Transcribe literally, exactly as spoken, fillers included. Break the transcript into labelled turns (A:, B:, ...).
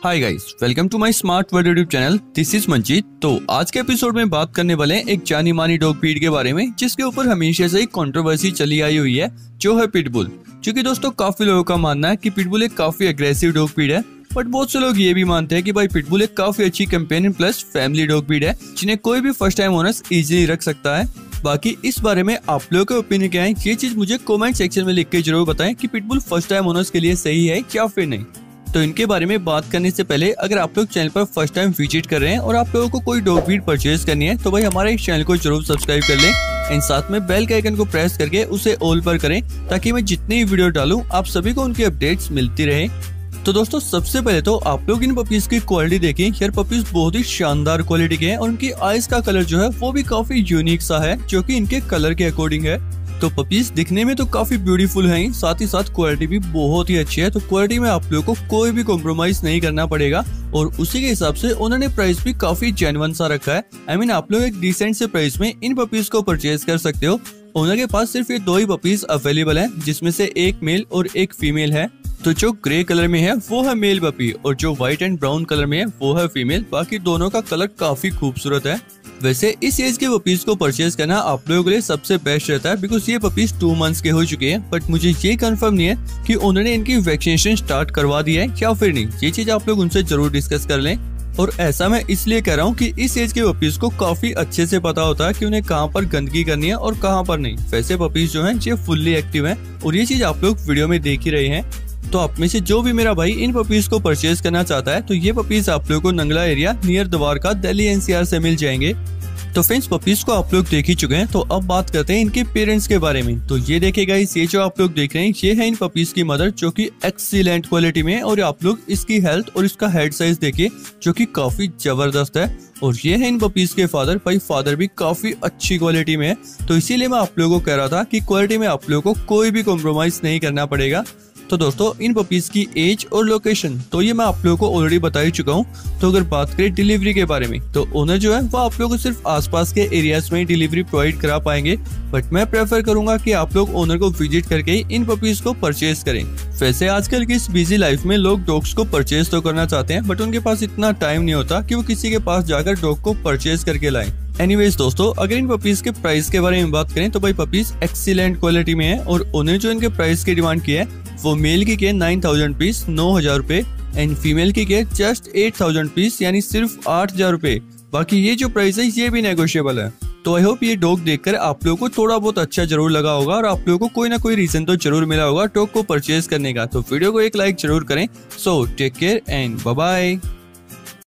A: Hi guys, welcome to my smart world YouTube channel. This is Manjeet. तो आज के episode में बात करने वाले हैं एक जानी मानी डॉग ब्रीड के बारे में, जिसके ऊपर हमेशा से ही कंट्रोवर्सी चली आई हुई है, जो है पिटबुल। क्योंकि दोस्तों काफी लोगों का मानना है कि पिटबुल एक काफी अग्रेसिव डॉग ब्रीड है, बट बहुत से लोग ये भी मानते हैं कि भाई पिटबुल एक काफी अच्छी companion plus family dog breed है, जिन्हें कोई भी फर्स्ट टाइम ओनर्स इजीली रख सकता है। बाकी इस बारे में आप लोगों के ओपिनियन क्या है, ये चीज मुझे कमेंट सेक्शन में लिख के जरूर बताएं कि पिटबुल फर्स्ट टाइम ओनर्स के लिए सही है या फिर नहीं। तो इनके बारे में बात करने से पहले अगर आप लोग चैनल पर फर्स्ट टाइम विजिट कर रहे हैं और आप लोगों को कोई डॉग ब्रीड परचेज करनी है तो भाई हमारे इस चैनल को जरूर सब्सक्राइब कर लें एंड साथ में बेल के आइकन को प्रेस करके उसे ऑल पर करें, ताकि मैं जितनी वीडियो डालूं आप सभी को उनकी अपडेट्स मिलती रहे। तो दोस्तों सबसे पहले तो आप लोग इन पपीज की क्वालिटी देखें। यार पपीज बहुत ही शानदार क्वालिटी के हैं और उनकी आईज का कलर जो है वो भी काफी यूनिक सा है, जो कि इनके कलर के अकॉर्डिंग है। तो पपीज दिखने में तो काफी ब्यूटीफुल हैं, साथ ही साथ क्वालिटी भी बहुत ही अच्छी है। तो क्वालिटी में आप लोगों को कोई भी कॉम्प्रोमाइज नहीं करना पड़ेगा और उसी के हिसाब से उन्होंने प्राइस भी काफी जेन्युइन सा रखा है। आई मीन आप लोग एक डिसेंट से प्राइस में इन पपीज को परचेज कर सकते हो। ओनर के पास सिर्फ ये दो ही पपीज अवेलेबल है, जिसमें से एक मेल और एक फीमेल है। तो जो ग्रे कलर में है वो है मेल पपी और जो व्हाइट एंड ब्राउन कलर में है वो है फीमेल। बाकी दोनों का कलर काफी खूबसूरत है। वैसे इस एज के पपीज को परचेज करना आप लोगों के लिए सबसे बेस्ट रहता है, बिकॉज ये पपीज टू मंथ्स के हो चुके हैं। बट मुझे ये कंफर्म नहीं है कि उन्होंने इनकी वैक्सीनेशन स्टार्ट करवा दी है या फिर नहीं। ये चीज आप लोग उनसे जरूर डिस्कस कर लें। और ऐसा मैं इसलिए कह रहा हूँ कि इस एज के पपीज को काफी अच्छे से पता होता है कि उन्हें कहाँ पर गंदगी करनी है और कहाँ पर नहीं। वैसे पपीज जो हैं ये फुल्ली एक्टिव हैं और ये चीज आप लोग वीडियो में देख ही रहे हैं। तो आप में से जो भी मेरा भाई इन पपीज को परचेज करना चाहता है तो ये पपीज आप लोगों को Nangla area near Dwarka Delhi NCR से मिल जाएंगे। तो फ्रेंड्स पपीज को आप लोग देख ही चुके हैं, तो अब बात करते हैं इनके पेरेंट्स के बारे में। तो ये देखिएगा, ये जो आप लोग देख रहे हैं ये है इन पपीज की मदर, जो कि एक्सीलेंट क्वालिटी में है। और आप लोग इसकी हेल्थ और इसका हेड साइज देखिए, जो कि काफी जबरदस्त है। और ये है इन पपीज के फादर। भाई फादर भी काफी अच्छी क्वालिटी में है। तो इसीलिए मैं आप लोगों को कह रहा था कि क्वालिटी में आप लोगों को कोई भी कॉम्प्रोमाइज नहीं करना पड़ेगा। तो दोस्तों इन पपीज की एज और लोकेशन तो ये मैं आप लोगों को ऑलरेडी बता ही चुका हूँ। तो अगर बात करें डिलीवरी के बारे में तो ओनर जो है वो आप लोगों को सिर्फ आसपास के एरियाज में डिलीवरी प्रोवाइड करा पाएंगे, बट मैं प्रेफर करूंगा कि आप लोग ओनर को विजिट करके ही इन पपीज को परचेज करें। वैसे आजकल की इस बिजी लाइफ में लोग डॉग्स को परचेज तो करना चाहते हैं, बट उनके पास इतना टाइम नहीं होता कि वो किसी के पास जाकर डॉग को परचेज करके लाएं। एनीवेज दोस्तों, अगर इन पपीज के प्राइस के बारे में बात करें तो भाई पपीज एक्सीलेंट क्वालिटी में है और उन्हें जो इनके प्राइस की डिमांड की है वो मेल की के नाइन थाउजेंड पीस नौ हजार रूपए एंड फीमेल की के जस्ट एट थाउजेंड पीस यानी सिर्फ आठ हजार रूपए। बाकी ये जो प्राइस है ये भी नेगोशिएबल है। तो आई होप ये डॉग देखकर आप लोगों को थोड़ा बहुत अच्छा जरूर लगा होगा और आप लोगों को कोई ना कोई रीजन तो जरूर मिला होगा डॉग को परचेज करने का। तो वीडियो को एक लाइक जरूर करें। So take care and bye bye.